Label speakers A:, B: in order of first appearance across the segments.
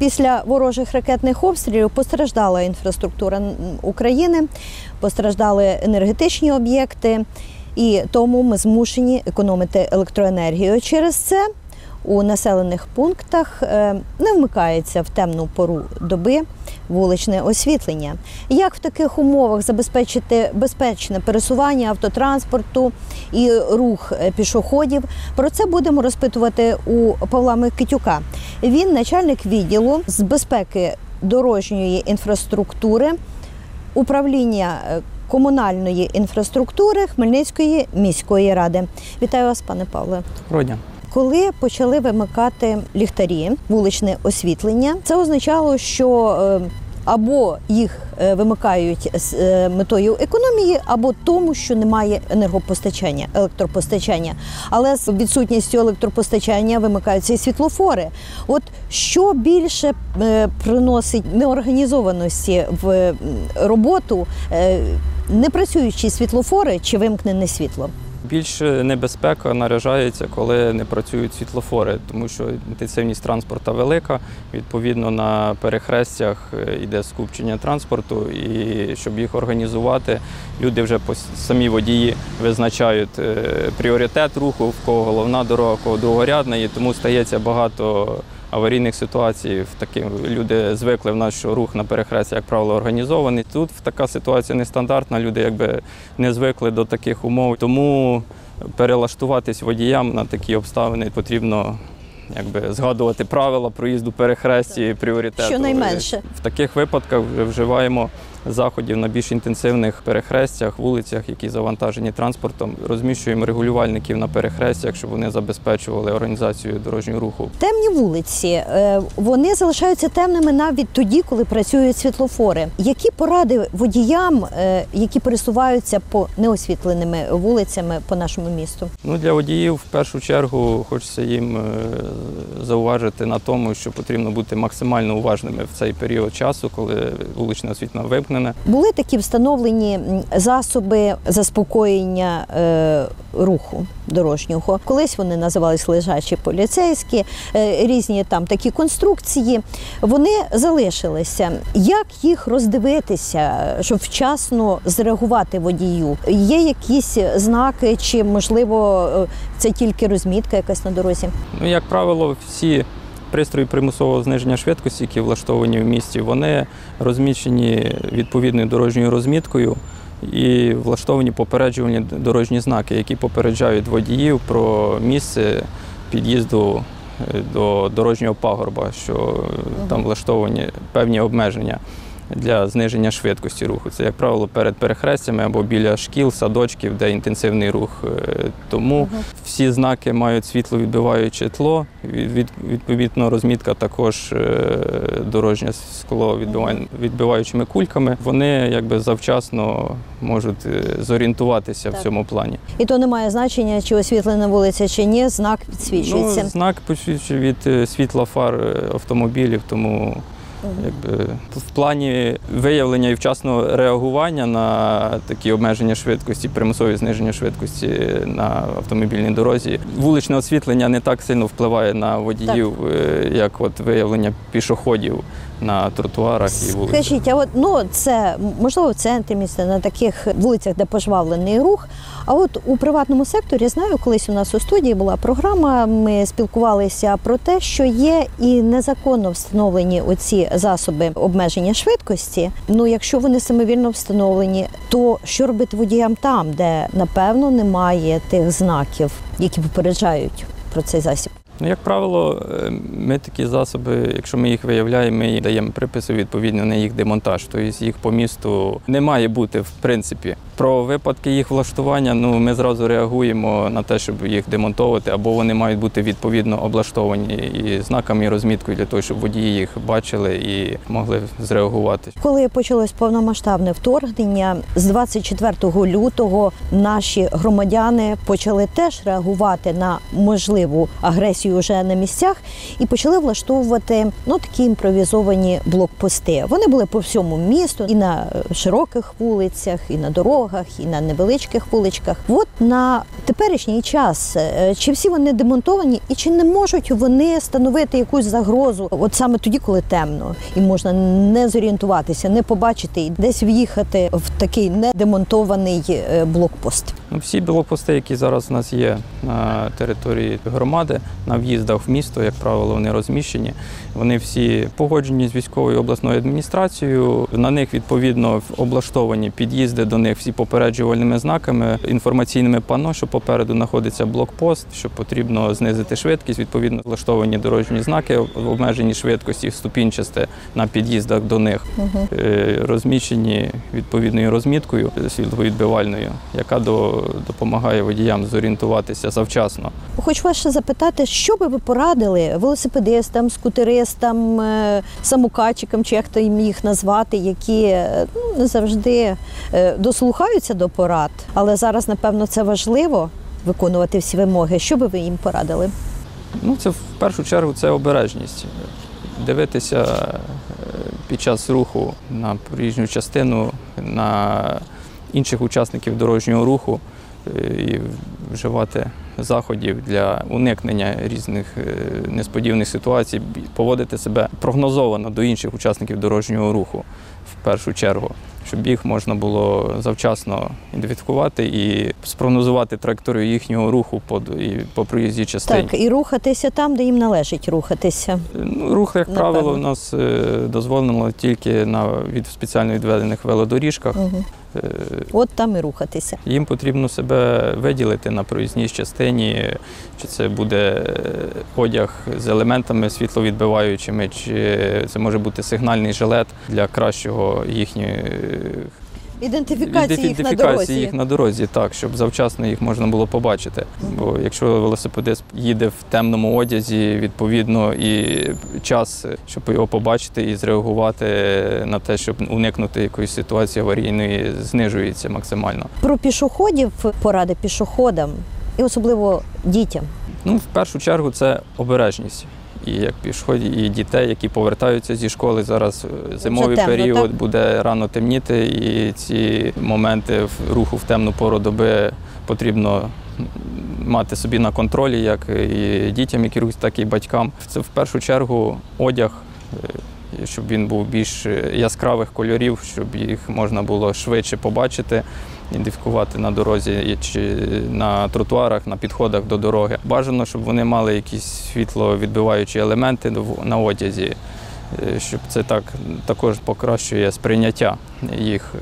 A: Після ворожих ракетних обстрілів постраждала інфраструктура України, постраждали енергетичні об'єкти, і тому ми змушені економити електроенергію. Через це у населених пунктах не вмикається в темну пору доби вуличне освітлення. Як в таких умовах забезпечити безпечне пересування автотранспорту і рух пішоходів? Про це будемо розпитувати у Павла Микитюка. Він начальник відділу з безпеки дорожньої інфраструктури, управління комунальної інфраструктури Хмельницької міської ради. Вітаю вас, пане Павле.
B: Доброго дня.
A: Коли почали вимикати ліхтарі, вуличне освітлення, це означало, що або їх вимикають з метою економії, або тому, що немає енергопостачання, електропостачання. Але з відсутністю електропостачання вимикаються і світлофори. От що більше приносить неорганізованості в роботу, непрацюючі світлофори чи вимкнене світло?
B: Більш небезпека наражається, коли не працюють світлофори, тому що інтенсивність транспорту велика, відповідно на перехрестях йде скупчення транспорту, і щоб їх організувати, люди вже самі водії визначають пріоритет руху, в кого головна дорога, в кого другорядна, і тому стається багато аварійних ситуацій. Люди звикли в нас, що рух на перехресті, як правило, організований. Тут така ситуація нестандартна, люди якби не звикли до таких умов. Тому перелаштуватись водіям на такі обставини потрібно згадувати правила проїзду перехресті, пріоритету.
A: Щонайменше.
B: В таких випадках вже вживаємо заходів на більш інтенсивних перехрестях, вулицях, які завантажені транспортом. Розміщуємо регулювальників на перехрестях, щоб вони забезпечували організацію дорожнього руху.
A: Темні вулиці, вони залишаються темними навіть тоді, коли працюють світлофори. Які поради водіям, які пересуваються по неосвітленими вулицями по нашому місту?
B: Для водіїв в першу чергу хочеться їм зауважити на тому, що потрібно бути максимально уважними в цей період часу, коли вуличне освітлення вимкнене.
A: Були такі встановлені засоби заспокоєння руху дорожнього. Колись вони називались лежачі поліцейські, різні там такі конструкції. Вони залишилися. Як їх роздивитися, щоб вчасно зреагувати водію? Є якісь знаки чи, можливо, це тільки розмітка якась на дорозі?
B: Як правило, всі пристрої примусового зниження швидкості, які влаштовані в місті, вони розміщені відповідною дорожньою розміткою і влаштовані попереджувальні дорожні знаки, які попереджають водіїв про місце під'їзду до дорожнього пагорба, що там влаштовані певні обмеження для зниження швидкості руху. Це, як правило, перед перехрестями або біля шкіл, садочків, де інтенсивний рух. Тому всі знаки мають світловідбиваюче тло, відповідно розмітка також дорожнє скло відбиваючими кульками. Вони завчасно можуть зорієнтуватися в цьому плані. І
A: то немає значення, чи освітлена вулиця, чи ні, знак підсвічується?
B: Знак підсвічує від світла фар автомобілів, тому в плані виявлення і вчасного реагування на такі обмеження швидкості, примусові зниження швидкості на автомобільній дорозі, вуличне освітлення не так сильно впливає на водіїв, як виявлення пішоходів на тротуарах і вулицях.
A: Скажіть, це можливо в центрі міста, на таких вулицях, де пожвавлений рух, а от у приватному секторі, знаю, колись у нас у студії була програма, ми спілкувалися про те, що є і незаконно встановлені оці засоби обмеження швидкості. Якщо вони самовільно встановлені, то що робити водіям там, де, напевно, немає тих знаків, які попереджають про цей засіб?
B: Як правило, ми такі засоби, якщо ми їх виявляємо, ми даємо приписи відповідно на їх демонтаж. Тобто їх по місту не має бути, в принципі. Про випадки їх влаштування ми зразу реагуємо на те, щоб їх демонтувати, або вони мають бути відповідно облаштовані і знаками, і розміткою для того, щоб водії їх бачили і могли зреагувати.
A: Коли почалось повномасштабне вторгнення, з 24 лютого наші громадяни почали теж реагувати на можливу агресію інформацію вже на місцях і почали влаштовувати такі імпровізовані блокпости. Вони були по всьому місту, і на широких вулицях, і на дорогах, і на невеличких вуличках. От на теперішній час, чи всі вони демонтовані, і чи не можуть вони становити якусь загрозу, от саме тоді, коли темно, і можна не зорієнтуватися, не побачити, і десь в'їхати в такий недемонтований блокпост?
B: Всі блокпости, які зараз у нас є на території громади, на в'їздах в місто, як правило, вони розміщені. Вони всі погоджені з військовою обласною адміністрацією. На них, відповідно, облаштовані під'їзди до них всі попереджувальними знаками, інформаційними панно, що попереду знаходиться блокпост, що потрібно знизити швидкість. Відповідно, влаштовані дорожні знаки в обмеженій швидкості, ступінчасті на під'їздах до них, розміщені відповідною розміткою світловідбивальною, яка допомагає водіям зорієнтуватися завчасно.
A: Хочу вас ще запитати, що би ви порадили велосипедистам, скутеристам, самокатчикам, чи як то їх назвати, які не завжди дослухаються до порад, але зараз, напевно, це важливо виконувати всі вимоги. Що би ви їм порадили?
B: Це в першу чергу це обережність. Дивитися під час руху на проїжджу частину, на інших учасників дорожнього руху і вживати заходів для уникнення різних несподіваних ситуацій, поводити себе прогнозовано до інших учасників дорожнього руху в першу чергу, щоб їх можна було завчасно ідентифікувати і спрогнозувати траєкторію їхнього руху по проїзній частині.
A: Так, і рухатися там, де їм належить рухатися.
B: Рух, як правило, у нас дозволено тільки на спеціально відведених велодоріжках.
A: От там і рухатися.
B: Їм потрібно себе виділити на проїзній частині, чи це буде одяг з елементами світловідбиваючими, чи це може бути сигнальний жилет для кращого їхньої
A: ідентифікації
B: їх на дорозі, так, щоб завчасно їх можна було побачити. Бо якщо велосипедист їде в темному одязі, відповідно, і час, щоб його побачити і зреагувати на те, щоб уникнути якоїсь ситуації аварійної, знижується максимально.
A: Про пішоходів, поради пішоходам і особливо дітям.
B: В першу чергу це обережність. І як пішоходів, і дітей, які повертаються зі школи. Зараз зимовий період, так? Буде рано темніти, і ці моменти руху в темну пору доби потрібно мати собі на контролі, як і дітям, які рухаються, так і батькам. Це в першу чергу одяг, щоб він був більш яскравих кольорів, щоб їх можна було швидше побачити, ідентифікувати на дорозі чи на тротуарах, на підходах до дороги. Бажано, щоб вони мали якісь світловідбиваючі елементи на одязі, щоб це також покращує сприйняття їх.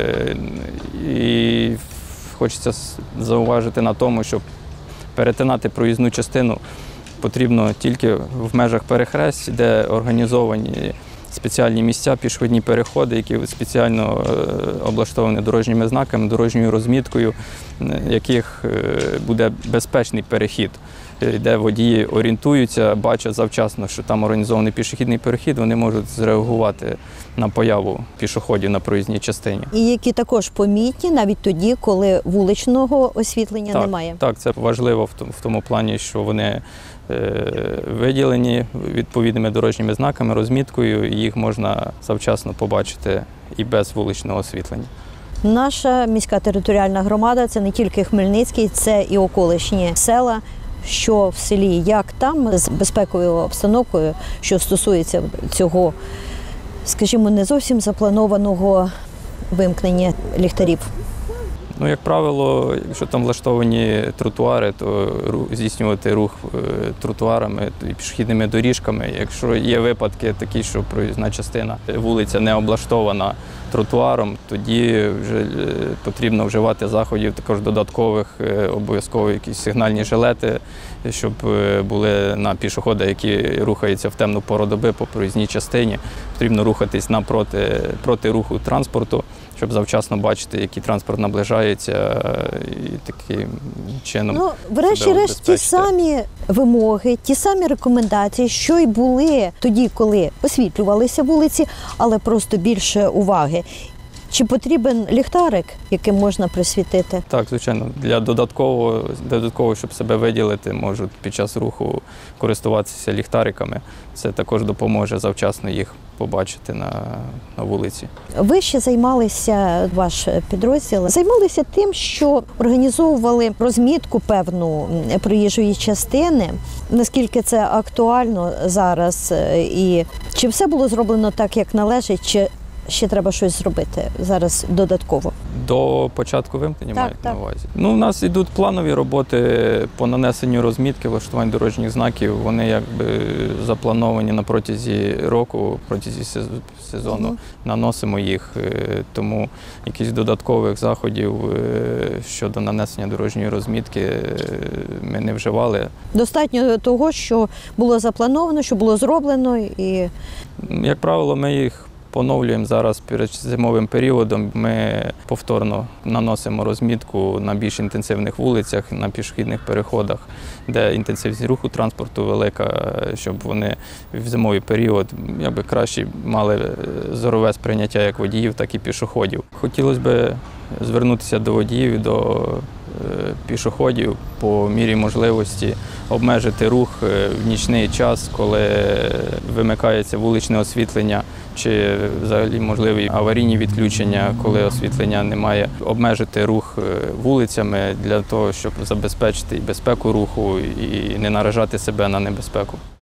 B: І хочеться зауважити на тому, щоб перетинати проїзну частину потрібно тільки в межах перехресть, де організовані спеціальні місця, пішохідні переходи, які спеціально облаштовані дорожніми знаками, дорожньою розміткою, яких буде безпечний перехід, де водії орієнтуються, бачать завчасно, що там організований пішохідний перехід, вони можуть зреагувати на появу пішоходів на проїзній частині.
A: І які також помітні навіть тоді, коли вуличного освітлення немає.
B: Так, це важливо в тому плані, що вони виділені відповідними дорожніми знаками, розміткою, і їх можна завчасно побачити і без вуличного освітлення.
A: Наша міська територіальна громада – це не тільки Хмельницький, це і околишні села, що в селі, як там, з безпековою обстановкою, що стосується цього, скажімо, не зовсім запланованого вимкнення ліхтарів.
B: Як правило, якщо там влаштовані тротуари, то здійснювати рух тротуарами і пішохідними доріжками. Якщо є випадки такі, що проїзна частина, вулиця не облаштована тротуаром, тоді вже потрібно вживати заходів також додаткових, обов'язково якісь сигнальні жилети, щоб були на пішохода, які рухаються в темну пору доби по проїзній частині. Потрібно рухатись проти руху транспорту, щоб завчасно бачити, який транспорт наближається, і таким чином.
A: Врешті-решт, ті самі вимоги, ті самі рекомендації, що й були тоді, коли освітлювалися вулиці, але просто більше уваги. Чи потрібен ліхтарик, яким можна присвітити?
B: Так, звичайно, для додатково, щоб себе виділити, можуть під час руху користуватися ліхтариками. Це також допоможе завчасно їх побачити на вулиці.
A: Ви ще займалися, ваш підрозділ, займалися тим, що організовували розмітку певну проїжджої частини. Наскільки це актуально зараз? І чи все було зроблено так, як належить, чи ще треба щось зробити зараз додатково?
B: До початку вимкнення
A: Так,
B: мають
A: так.
B: на увазі? Ну, у нас йдуть планові роботи по нанесенню розмітки, влаштувань дорожніх знаків. Вони якби заплановані на протязі року, протязі сезону. Наносимо їх, тому якихось додаткових заходів щодо нанесення дорожньої розмітки ми не вживали.
A: Достатньо того, що було заплановано, що було зроблено і…
B: Як правило, ми їх поновлюємо зараз перед зимовим періодом. Ми повторно наносимо розмітку на більш інтенсивних вулицях, на пішохідних переходах, де інтенсивність руху транспорту велика, щоб вони в зимовий період якби краще мали зорове сприйняття як водіїв, так і пішоходів. Хотілося б звернутися до водіїв, до пішоходів по мірі можливості обмежити рух в нічний час, коли вимикається вуличне освітлення, чи взагалі можливі аварійні відключення, коли освітлення немає, обмежити рух вулицями для того, щоб забезпечити і безпеку руху і не наражати себе на небезпеку.